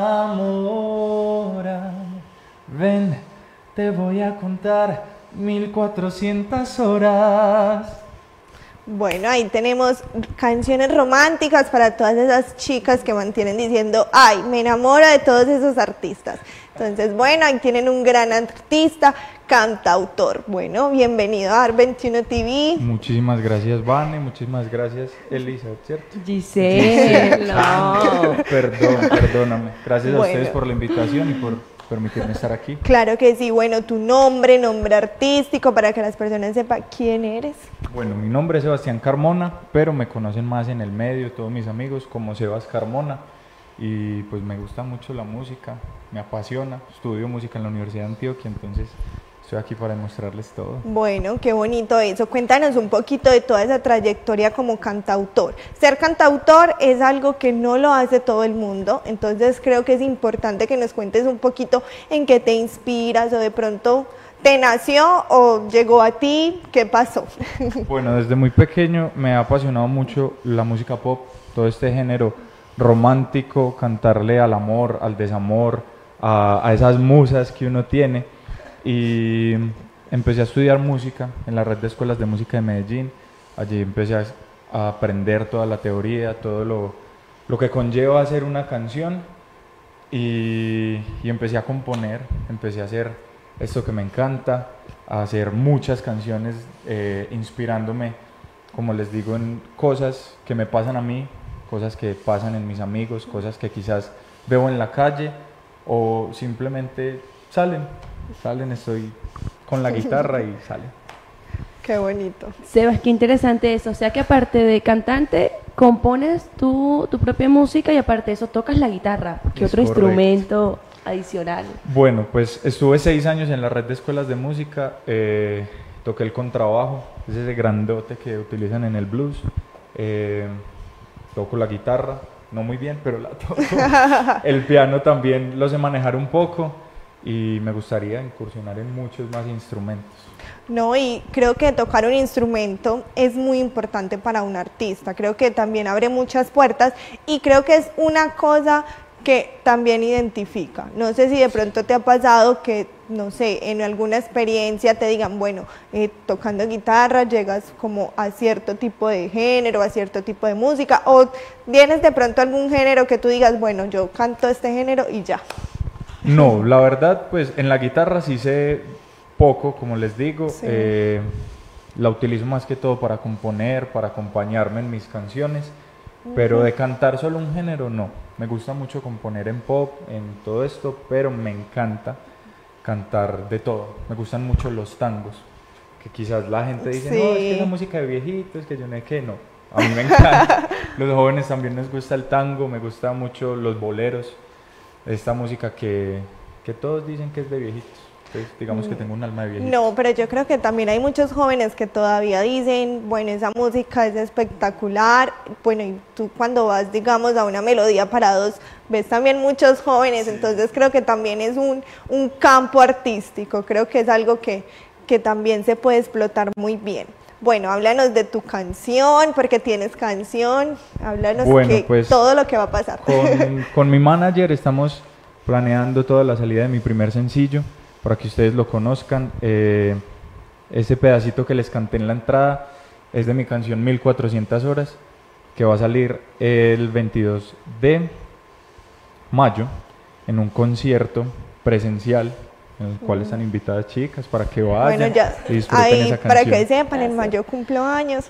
enamoran. Ven, te voy a contar 1400 horas. Bueno, ahí tenemos canciones románticas para todas esas chicas que mantienen diciendo, ay, me enamoro de todos esos artistas. Entonces, bueno, ahí tienen un gran artista, cantautor. Bueno, bienvenido a AR21 TV. Muchísimas gracias, Vane, muchísimas gracias, Elisa, ¿cierto? Giselle, no. Perdóname. Gracias a ustedes por la invitación y por permitirme estar aquí. Claro que sí. Bueno, tu nombre artístico, para que las personas sepan quién eres. Bueno, mi nombre es Sebastián Carmona, pero me conocen más en el medio, todos mis amigos, como Sebas Carmona. Y pues me gusta mucho la música, me apasiona, estudio música en la Universidad de Antioquia, entonces estoy aquí para demostrarles todo. Bueno, qué bonito eso. Cuéntanos un poquito de toda esa trayectoria como cantautor. Ser cantautor es algo que no lo hace todo el mundo, entonces creo que es importante que nos cuentes un poquito en qué te inspiras, o de pronto te nació o llegó a ti, ¿qué pasó? Bueno, desde muy pequeño me ha apasionado mucho la música pop, todo este género romántico, cantarle al amor, al desamor, a esas musas que uno tiene. Y empecé a estudiar música en la red de escuelas de música de Medellín Allí empecé a aprender toda la teoría, todo lo que conlleva hacer una canción y empecé a componer, empecé a hacer esto que me encanta, a hacer muchas canciones inspirándome, como les digo, en cosas que me pasan a mí, cosas que pasan en mis amigos, cosas que quizás veo en la calle o simplemente salen, estoy con la guitarra y salen. Qué bonito. Sebas, qué interesante eso. O sea que aparte de cantante, compones tu propia música y aparte de eso tocas la guitarra. ¿Qué otro instrumento adicional? Bueno, pues estuve 6 años en la red de escuelas de música, toqué el contrabajo, es ese grandote que utilizan en el blues, toco la guitarra, no muy bien, pero la toco. El piano también lo sé manejar un poco y me gustaría incursionar en muchos más instrumentos. No, y creo que tocar un instrumento es muy importante para un artista, creo que también abre muchas puertas y creo que es una cosa que también identifica. No sé si de pronto te ha pasado que, no sé, en alguna experiencia te digan, bueno, tocando guitarra llegas como a cierto tipo de género, a cierto tipo de música, o tienes de pronto algún género que tú digas, bueno, yo canto este género y ya. No, la verdad, pues en la guitarra sí sé poco, como les digo, sí. La utilizo más que todo para componer, para acompañarme en mis canciones, pero de cantar solo un género no. Me gusta mucho componer en pop, en todo esto, pero me encanta cantar de todo. Me gustan mucho los tangos, que quizás la gente dice, sí, no, es que es música de viejitos, que yo no sé qué, no. A mí me encanta. Los jóvenes también les gusta el tango, me gusta mucho los boleros, esta música que todos dicen que es de viejitos. Entonces, digamos que tengo un alma de viejito. No, pero yo creo que también hay muchos jóvenes que todavía dicen, bueno, esa música es espectacular. Bueno, y tú cuando vas, digamos, a una melodía para dos, ves también muchos jóvenes, sí. Entonces creo que también es un campo artístico, creo que es algo que también se puede explotar muy bien. Bueno, háblanos de tu canción, porque tienes canción, háblanos pues, todo lo que va a pasar. Con mi manager estamos planeando toda la salida de mi primer sencillo, para que ustedes lo conozcan. Ese pedacito que les canté en la entrada es de mi canción 1400 horas, que va a salir el 22 de mayo en un concierto presencial en el cual están invitadas chicas para que vayan, bueno, ya, y disfruten ahí, esa canción. Para que sepan, en mayo cumplo años.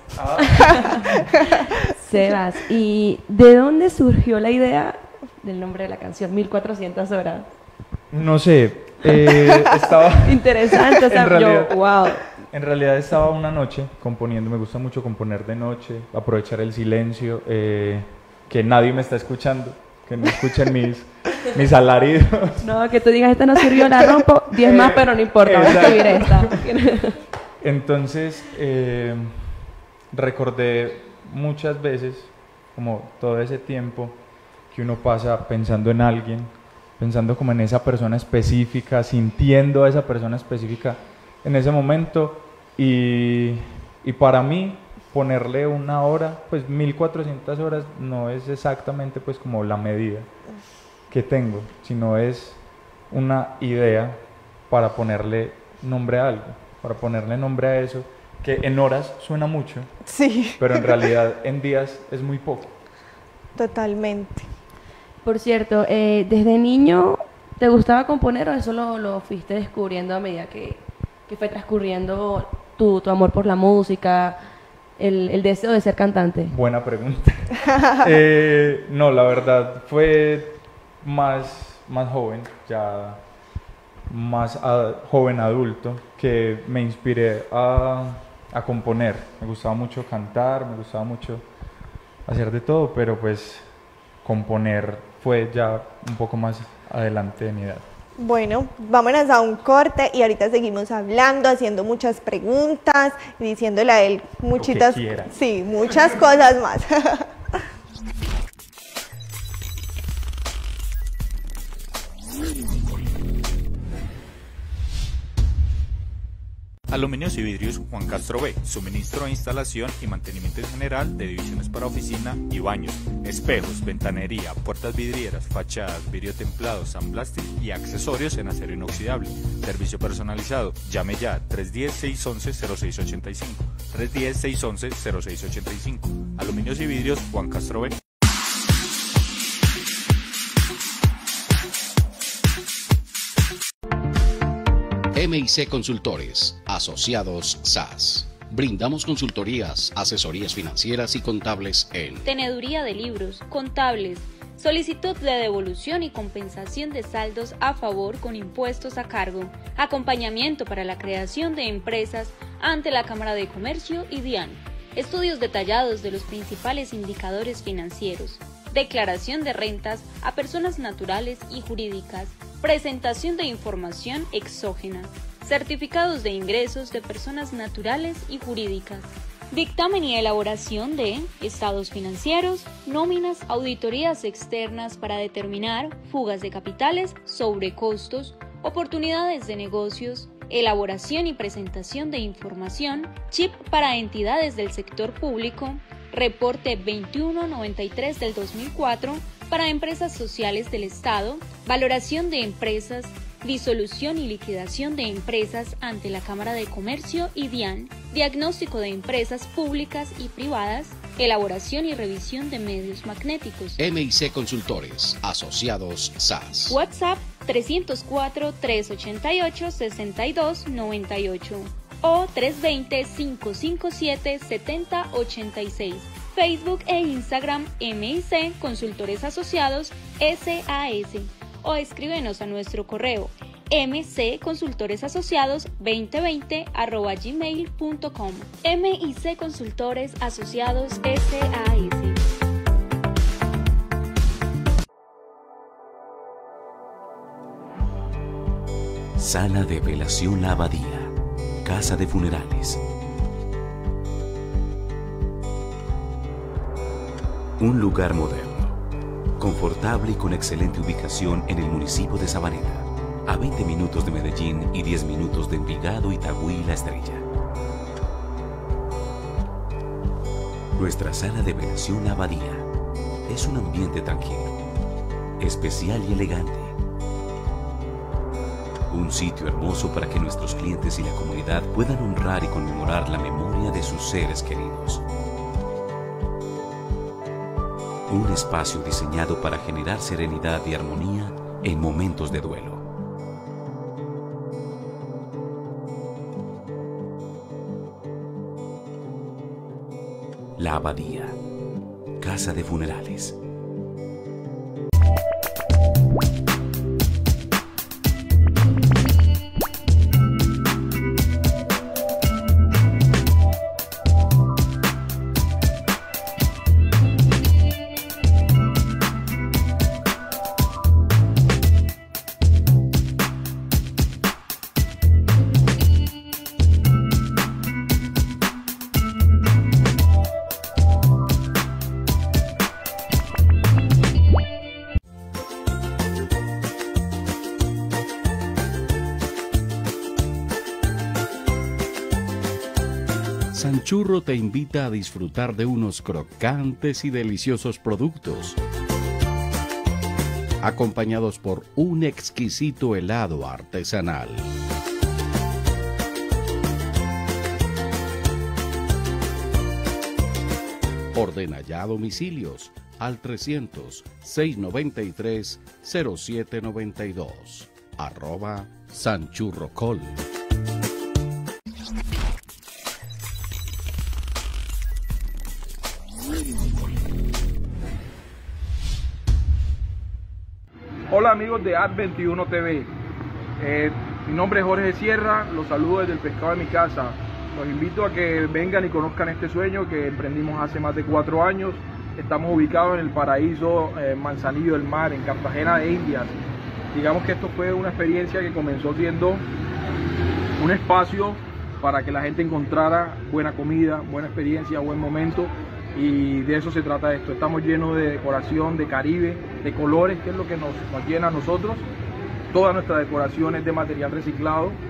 Sebas, ¿y de dónde surgió la idea del nombre de la canción 1400 horas? No sé, estaba... Interesante, o sea, wow. En realidad estaba una noche componiendo, me gusta mucho componer de noche, aprovechar el silencio, que nadie me está escuchando, que no escuchen mis alaridos. No, que tú digas, esta no sirvió, la rompo, 10 más, pero no importa, voy a escribir esta. Entonces, recordé muchas veces, como todo ese tiempo que uno pasa pensando en alguien, pensando como en esa persona específica, sintiendo a esa persona específica en ese momento, y para mí ponerle una hora, pues 1400 horas no es exactamente pues como la medida que tengo, sino es una idea para ponerle nombre a algo, para ponerle nombre a eso, que en horas suena mucho, sí, pero en realidad en días es muy poco. Totalmente. Por cierto, ¿desde niño te gustaba componer o eso lo fuiste descubriendo a medida que fue transcurriendo tu amor por la música, el deseo de ser cantante? Buena pregunta. No, la verdad fue más joven, ya más joven adulto, que me inspiré a componer. Me gustaba mucho cantar, me gustaba mucho hacer de todo, pero pues componer fue ya un poco más adelante de mi edad. Bueno, vámonos a un corte y ahorita seguimos hablando, haciendo muchas preguntas y diciéndole a él muchas cosas más. Aluminios y vidrios Juan Castro B, suministro e instalación y mantenimiento en general de divisiones para oficina y baños, espejos, ventanería, puertas vidrieras, fachadas, vidrio templado, sandblasting y accesorios en acero inoxidable. Servicio personalizado. Llame ya 310-611-0685. 310-611-0685. Aluminios y vidrios Juan Castro B. MIC Consultores, asociados SAS. Brindamos consultorías, asesorías financieras y contables en teneduría de libros, contables, solicitud de devolución y compensación de saldos a favor con impuestos a cargo, acompañamiento para la creación de empresas ante la Cámara de Comercio y DIAN, estudios detallados de los principales indicadores financieros, declaración de rentas a personas naturales y jurídicas, presentación de información exógena, certificados de ingresos de personas naturales y jurídicas, dictamen y elaboración de estados financieros, nóminas, auditorías externas para determinar fugas de capitales, sobrecostos, oportunidades de negocios, elaboración y presentación de información, chip para entidades del sector público, reporte 2193 del 2004 para empresas sociales del Estado, valoración de empresas, disolución y liquidación de empresas ante la Cámara de Comercio y DIAN, diagnóstico de empresas públicas y privadas, elaboración y revisión de medios magnéticos. MIC Consultores, asociados SAS. WhatsApp 304-388-6298 o 320-557-7086. Facebook e Instagram MIC Consultores Asociados SAS o escríbenos a nuestro correo mcconsultoresasociados2020@gmail.com. MIC Consultores Asociados SAS. Sala de Velación La Abadía, Casa de Funerales. Un lugar moderno, confortable y con excelente ubicación en el municipio de Sabaneta, a 20 minutos de Medellín y 10 minutos de Envigado, Itagüí y La Estrella. Nuestra sala de velación La Abadía es un ambiente tranquilo, especial y elegante. Un sitio hermoso para que nuestros clientes y la comunidad puedan honrar y conmemorar la memoria de sus seres queridos. Un espacio diseñado para generar serenidad y armonía en momentos de duelo. La Abadía, Casa de Funerales. Sanchurro te invita a disfrutar de unos crocantes y deliciosos productos, acompañados por un exquisito helado artesanal. Ordena ya domicilios al 300-693-0792. @Sanchurrocol. Hola amigos de Ad21 TV, mi nombre es Jorge Sierra, los saludo desde el pescado de mi casa. Los invito a que vengan y conozcan este sueño que emprendimos hace más de 4 años. Estamos ubicados en el paraíso Manzanillo del Mar, en Cartagena de Indias. Digamos que esto fue una experiencia que comenzó siendo un espacio para que la gente encontrara buena comida, buena experiencia, buen momento. Y de eso se trata esto. Estamos llenos de decoración, de Caribe, de colores, que es lo que nos llena a nosotros. Toda nuestra decoración es de material reciclado.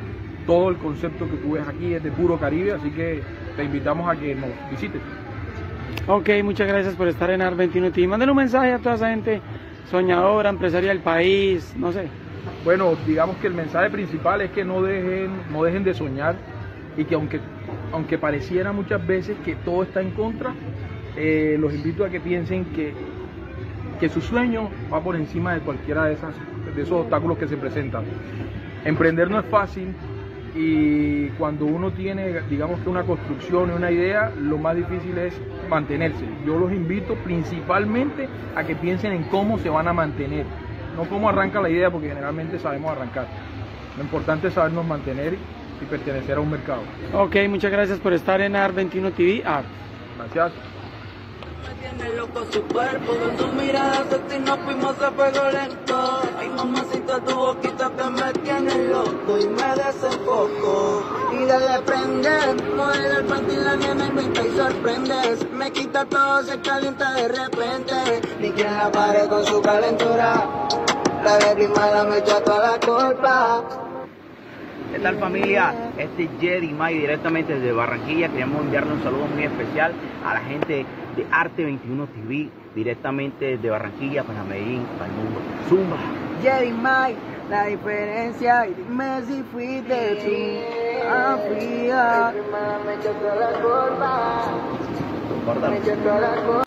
todo el concepto que tú ves aquí es de puro Caribe, así que te invitamos a que nos visites. Ok, muchas gracias por estar en AR 21 TV. Mándale un mensaje a toda esa gente soñadora, empresaria del país, no sé. Bueno, digamos que el mensaje principal es que no dejen de soñar y que aunque pareciera muchas veces que todo está en contra, los invito a que piensen que su sueño va por encima de cualquiera de esos obstáculos que se presentan. Emprender no es fácil y cuando uno tiene, digamos que una construcción y una idea, lo más difícil es mantenerse. Yo los invito principalmente a que piensen en cómo se van a mantener, no cómo arranca la idea, porque generalmente sabemos arrancar. Lo importante es sabernos mantener y pertenecer a un mercado. Ok, muchas gracias por estar en AR 21 TV. Gracias. Me tiene loco su cuerpo, con tu mirada sexy nos fuimos a fuego lento. Ay, mamacita, tu boquita que me tiene loco y me desenfoco. Y dale prender, modela el panty, la nena invita y sorprendes. Me quita todo, se calienta de repente. Ni quien la pare con su calentura. La baby mala me echa toda la culpa. ¿Qué tal, familia? Este es Jedi May directamente desde Barranquilla. Queremos enviarle un saludo muy especial a la gente de Arte 21 TV, directamente desde Barranquilla para Medellín, para el mundo. Zumba. Jedi May, la diferencia, y dime si fuiste tú. Ah, fría. Me echó toda la culpa. Me echó toda la culpa.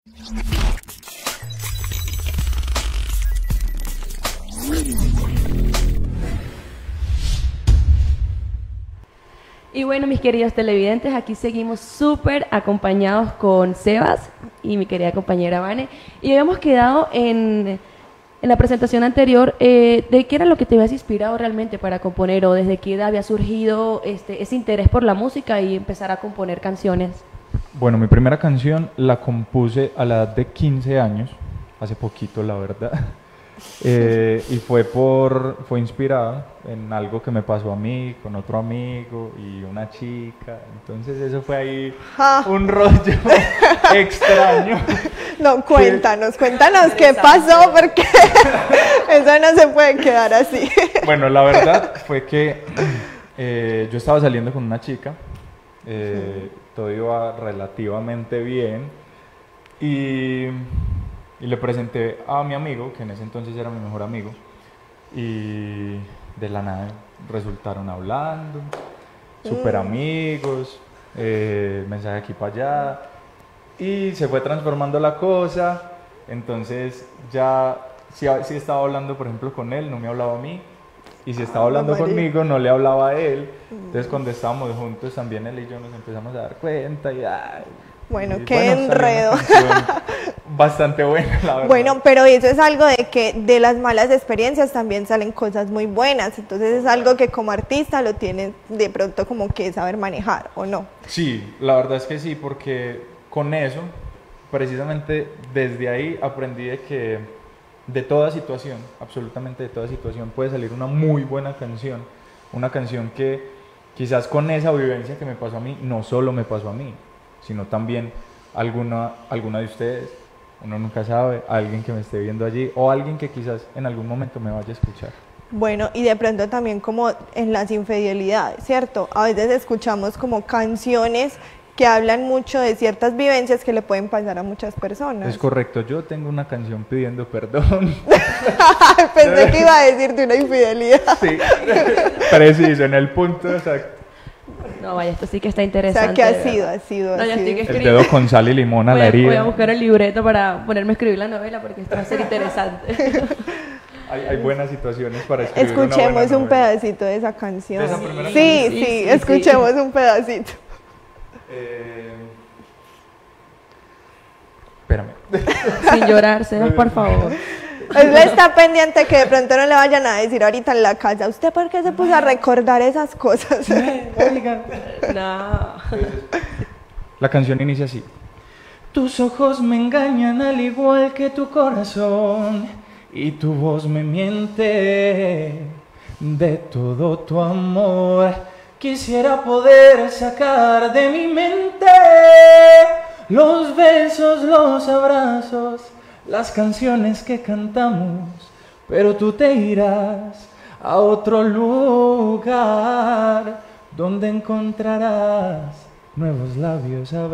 Y bueno, mis queridos televidentes, aquí seguimos súper acompañados con Sebas y mi querida compañera Vane. Y habíamos quedado en la presentación anterior de qué era lo que te habías inspirado realmente para componer o desde qué edad había surgido ese interés por la música y empezar a componer canciones. Bueno, mi primera canción la compuse a la edad de 15 años, hace poquito la verdad. Y fue inspirada en algo que me pasó a mí, con otro amigo y una chica. Entonces eso fue ahí un rollo extraño. No, cuéntanos qué pasó, porque eso no se puede quedar así. Bueno, la verdad fue que yo estaba saliendo con una chica, todo iba relativamente bien y le presenté a mi amigo, que en ese entonces era mi mejor amigo, y de la nada resultaron hablando, súper amigos, mensaje aquí para allá, y se fue transformando la cosa. Entonces ya, si estaba hablando por ejemplo con él, no me hablaba a mí, y si estaba hablando conmigo, no le hablaba a él. Entonces cuando estábamos juntos, también él y yo nos empezamos a dar cuenta, y bueno, qué enredo. Bastante buena, la verdad. Bueno, pero eso es algo de que de las malas experiencias también salen cosas muy buenas. Entonces es algo que como artista lo tienes de pronto como que saber manejar, ¿o no? Sí, la verdad es que sí, porque con eso, precisamente desde ahí aprendí de que de toda situación, absolutamente de toda situación, puede salir una muy buena canción. Una canción que quizás con esa vivencia que me pasó a mí, no solo me pasó a mí, sino también alguna de ustedes, uno nunca sabe, alguien que me esté viendo allí o alguien que quizás en algún momento me vaya a escuchar. Bueno, y de pronto también como en las infidelidades, ¿cierto? A veces escuchamos como canciones que hablan mucho de ciertas vivencias que le pueden pasar a muchas personas. Es correcto, yo tengo una canción pidiendo perdón. Pensé que iba a decirte una infidelidad. Sí, preciso, en el punto exacto. No, vaya, esto sí que está interesante. O sea, que ha sido. No, ya estoy que el dedo con sal y limón a la herida. Voy a buscar el libreto para ponerme a escribir la novela porque esto va a ser interesante. Hay buenas situaciones para escribir. Escuchemos un pedacito de esa canción. ¿De esa primera canción? Sí, escuchemos un pedacito. Espérame. Sin llorar, Sebas, por favor. Él está pendiente que de pronto no le vayan a decir ahorita en la casa, ¿usted por qué se puso a recordar esas cosas? No. La canción inicia así. Tus ojos me engañan al igual que tu corazón y tu voz me miente de todo tu amor. Quisiera poder sacar de mi mente los besos, los abrazos, las canciones que cantamos, pero tú te irás a otro lugar donde encontrarás nuevos labios a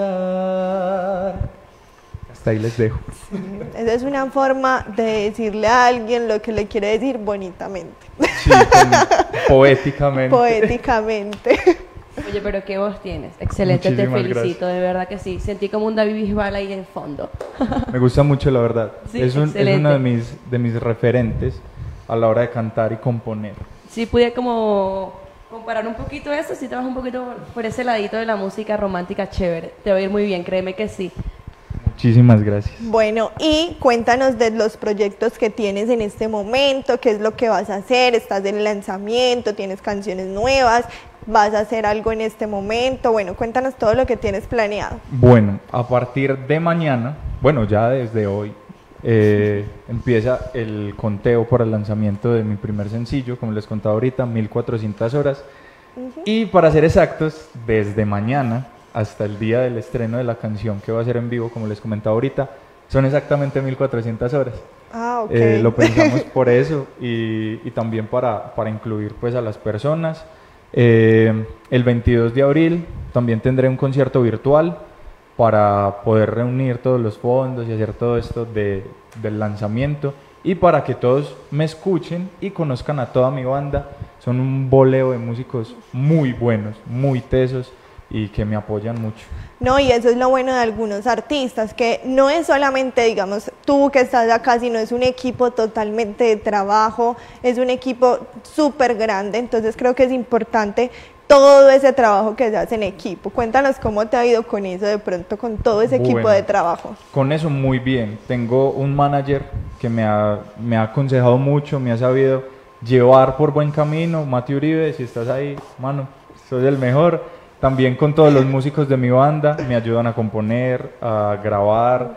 besar. Hasta ahí les dejo. Sí, esa es una forma de decirle a alguien lo que le quiere decir bonitamente. Sí, poéticamente. Poéticamente. Oye, pero qué voz tienes. Excelente, Muchísimas te felicito, gracias. de verdad que sí. Sentí como un David Bisbal ahí en fondo. Me gusta mucho, la verdad. Sí, es uno excelente. de mis referentes a la hora de cantar y componer. Sí, pude como comparar un poquito eso, si te vas un poquito por ese ladito de la música romántica chévere. Te va a ir muy bien, créeme que sí. Muchísimas gracias. Bueno, y cuéntanos de los proyectos que tienes en este momento, qué es lo que vas a hacer, estás en lanzamiento, tienes canciones nuevas, vas a hacer algo en este momento, bueno, cuéntanos todo lo que tienes planeado. Bueno, a partir de mañana, bueno, ya desde hoy, empieza el conteo para el lanzamiento de mi primer sencillo, como les contaba ahorita, 1400 horas. Y para ser exactos, desde mañana hasta el día del estreno de la canción que va a ser en vivo, como les comentaba ahorita, son exactamente 1400 horas. Ah, ok. Lo pensamos por eso y también para incluir pues a las personas. El 22 de abril también tendré un concierto virtual para poder reunir todos los fondos y hacer todo esto del lanzamiento y para que todos me escuchen y conozcan a toda mi banda. Son un boleo de músicos muy buenos, muy tesos y que me apoyan mucho. No, y eso es lo bueno de algunos artistas, que no es solamente, digamos, tú que estás acá, sino es un equipo totalmente de trabajo, es un equipo súper grande, entonces creo que es importante todo ese trabajo que se hace en equipo. Cuéntanos cómo te ha ido con eso de pronto, con todo ese equipo de trabajo. Con eso muy bien. Tengo un manager que me ha aconsejado mucho, me ha sabido llevar por buen camino. Mati Uribe, si estás ahí, mano, soy el mejor. También con todos los músicos de mi banda, me ayudan a componer, a grabar,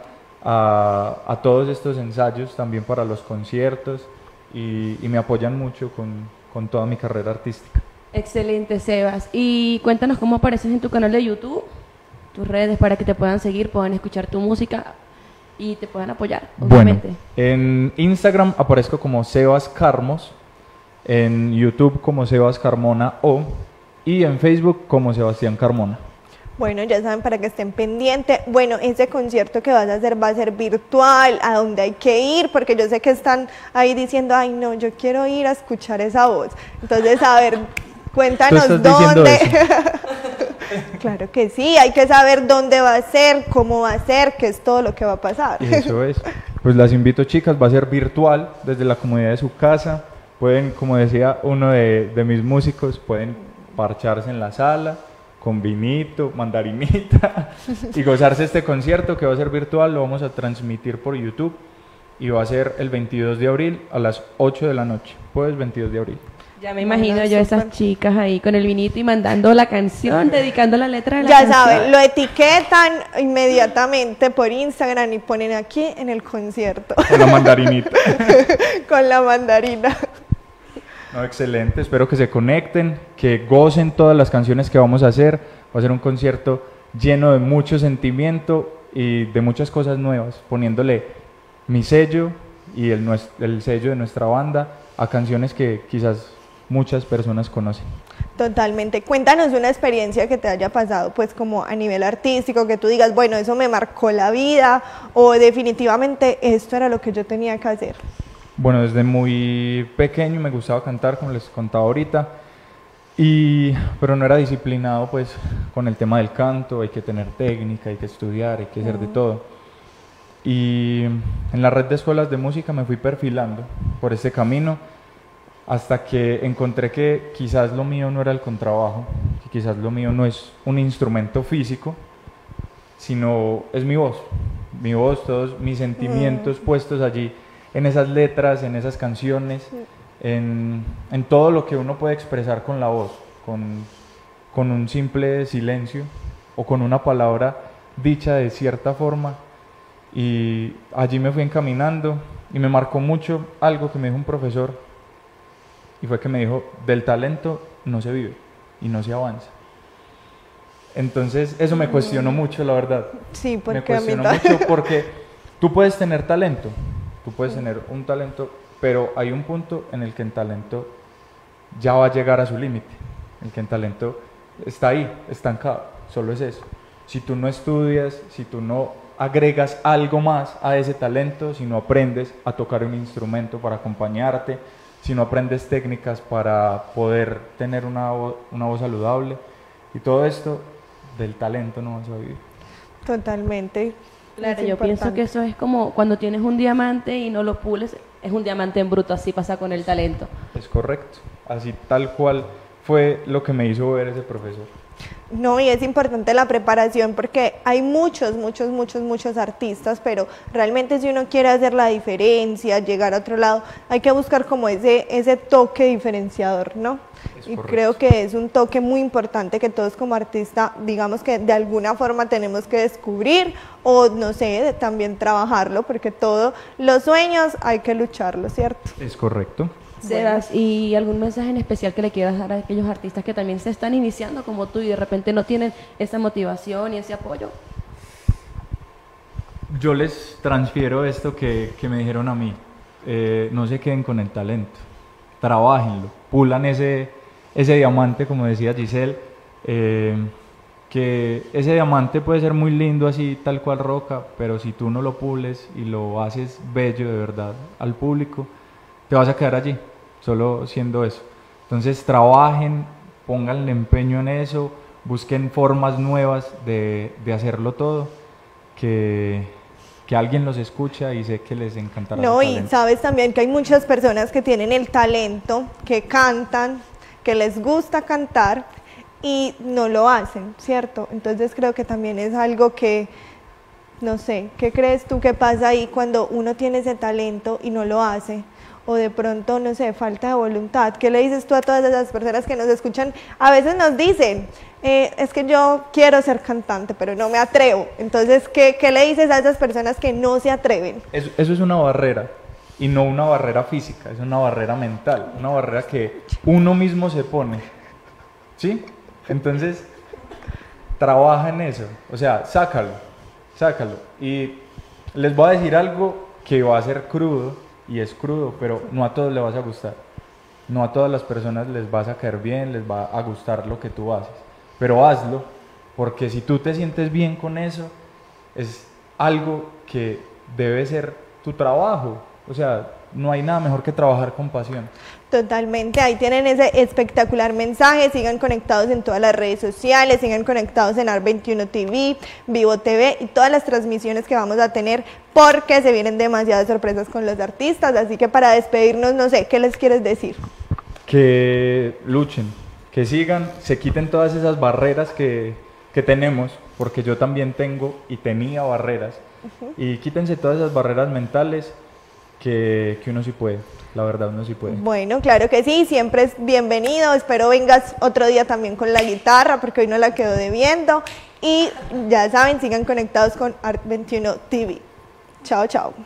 a todos estos ensayos, también para los conciertos y me apoyan mucho con toda mi carrera artística. Excelente, Sebas. Y cuéntanos cómo apareces en tu canal de YouTube, tus redes para que te puedan seguir, puedan escuchar tu música y te puedan apoyar, obviamente. Bueno, en Instagram aparezco como Sebas Carmos, en YouTube como Sebas Carmona O y en Facebook como Sebastián Carmona. Bueno, ya saben, para que estén pendientes. Bueno, ese concierto que vas a hacer va a ser virtual, a dónde hay que ir, porque yo sé que están ahí diciendo, ay no, yo quiero ir a escuchar esa voz. Entonces, a ver, cuéntanos dónde. Claro que sí, hay que saber dónde va a ser, cómo va a ser, qué es todo lo que va a pasar. Eso es. Pues las invito, chicas, va a ser virtual, desde la comodidad de su casa. Pueden, como decía uno de mis músicos, pueden parcharse en la sala con vinito, mandarinita y gozarse este concierto que va a ser virtual. Lo vamos a transmitir por YouTube y va a ser el 22 de abril a las 8 de la noche, jueves 22 de abril. Ya me imagino yo a esas chicas ahí con el vinito y mandando la canción, dedicando la letra de la ya canción. Ya saben, lo etiquetan inmediatamente por Instagram y ponen aquí en el concierto. Con la mandarinita. Con la mandarina. No, excelente, espero que se conecten, que gocen todas las canciones que vamos a hacer. Va a ser un concierto lleno de mucho sentimiento y de muchas cosas nuevas, poniéndole mi sello y el sello de nuestra banda a canciones que quizás muchas personas conocen. Totalmente. Cuéntanos una experiencia que te haya pasado, pues como a nivel artístico, que tú digas, bueno, eso me marcó la vida o definitivamente esto era lo que yo tenía que hacer. Bueno, desde muy pequeño me gustaba cantar, como les contaba ahorita, pero no era disciplinado pues con el tema del canto. Hay que tener técnica, hay que estudiar, hay que hacer de todo. Y en la red de escuelas de música me fui perfilando por este camino hasta que encontré que quizás lo mío no era el contrabajo, que quizás lo mío no es un instrumento físico, sino es mi voz, todos mis sentimientos puestos allí en esas letras, en esas canciones, en todo lo que uno puede expresar con la voz, con un simple silencio o con una palabra dicha de cierta forma. Y allí me fui encaminando y me marcó mucho algo que me dijo un profesor, y fue que me dijo, del talento no se vive y no se avanza. Entonces eso me cuestionó mucho, la verdad. Sí, porque me cuestionó mucho porque tú puedes tener talento, tú puedes tener un talento pero hay un punto en el que el talento ya va a llegar a su límite, el que el talento está ahí, estancado, solo es eso. Si tú no estudias, si tú no agregas algo más a ese talento, si no aprendes a tocar un instrumento para acompañarte, si no aprendes técnicas para poder tener una voz saludable, y todo esto del talento no vas a vivir. Totalmente. Claro, yo pienso que eso es como cuando tienes un diamante y no lo pules, es un diamante en bruto, así pasa con el talento. Es correcto, así tal cual fue lo que me hizo ver ese profesor. No, y es importante la preparación porque hay muchos artistas, pero realmente si uno quiere hacer la diferencia, llegar a otro lado, hay que buscar como ese toque diferenciador, ¿no? Y creo que es un toque muy importante que todos como artistas, digamos que de alguna forma tenemos que descubrir o no sé, también trabajarlo, porque todos los sueños hay que lucharlos, ¿cierto? Es correcto. Sebas, ¿y algún mensaje en especial que le quieras dar a aquellos artistas que también se están iniciando como tú y de repente no tienen esa motivación y ese apoyo? Yo les transfiero esto que me dijeron a mí, no se queden con el talento, trabájenlo, pulan ese diamante, como decía Giselle, que ese diamante puede ser muy lindo así, tal cual roca, pero si tú no lo pules y lo haces bello de verdad al público, te vas a quedar allí, solo siendo eso. Entonces trabajen, pónganle empeño en eso, busquen formas nuevas de hacerlo todo, que alguien los escucha y sé que les encantará. No, y sabes también que hay muchas personas que tienen el talento, que cantan, que les gusta cantar y no lo hacen, ¿cierto? Entonces creo que también es algo que, no sé, ¿qué crees tú que pasa ahí cuando uno tiene ese talento y no lo hace? O de pronto, no sé, falta de voluntad. ¿Qué le dices tú a todas esas personas que nos escuchan? A veces nos dicen, es que yo quiero ser cantante, pero no me atrevo. Entonces, ¿qué le dices a esas personas que no se atreven? Eso es una barrera, y no una barrera física, es una barrera mental, una barrera que uno mismo se pone, ¿sí? Entonces, trabaja en eso, o sea, sácalo. Y les voy a decir algo que va a ser crudo, y es crudo, pero no a todos les vas a gustar, no a todas las personas les vas a caer bien, les va a gustar lo que tú haces, pero hazlo, porque si tú te sientes bien con eso, es algo que debe ser tu trabajo, o sea, no hay nada mejor que trabajar con pasión. Totalmente, ahí tienen ese espectacular mensaje, sigan conectados en todas las redes sociales, sigan conectados en ART21 TV, Vivo TV y todas las transmisiones que vamos a tener porque se vienen demasiadas sorpresas con los artistas, así que para despedirnos, no sé, ¿qué les quieres decir? Que luchen, que sigan, se quiten todas esas barreras que tenemos, porque yo también tengo y tenía barreras, y quítense todas esas barreras mentales que uno sí puede. La verdad, uno sí puede. Bueno, claro que sí, siempre es bienvenido. Espero vengas otro día también con la guitarra, porque hoy no la quedo debiendo. Y ya saben, sigan conectados con ART21 TV. Chao, chao.